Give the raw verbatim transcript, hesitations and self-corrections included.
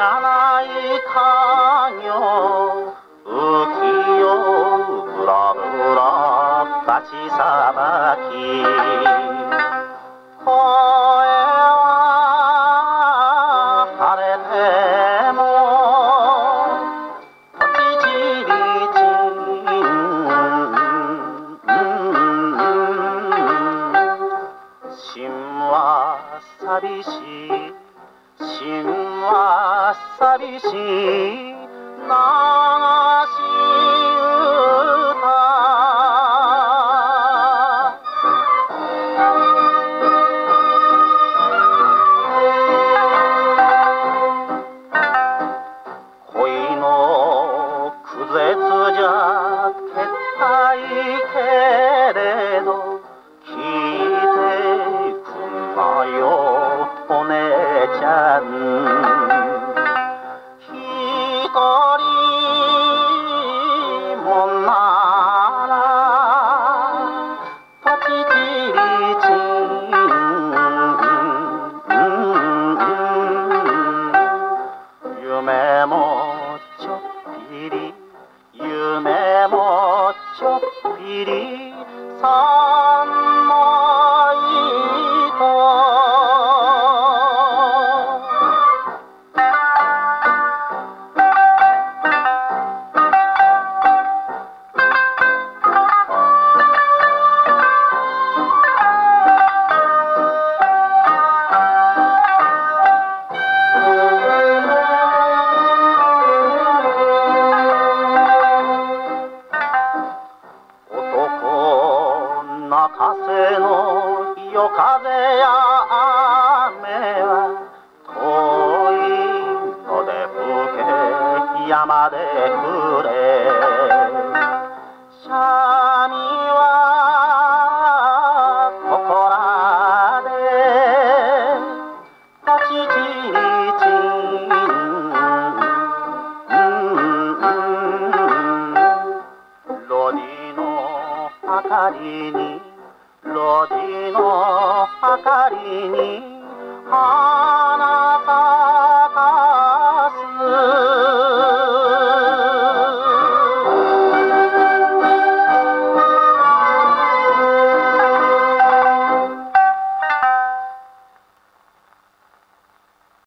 がない家業浮世ぶらぶら立ちさばき声は晴れても立ちじりちん心は寂しい心は寂しい流し歌恋の苦絶じゃけったいけれど聞いてくんなよお姉ちゃん一人もなら立ちじりちん夢もちょっぴり夢もちょっぴりさんまいと泣かせの夜風や雨は遠いので吹け山で降れ三味はここらで立ちじりちんロディの明かりにロディの明かりに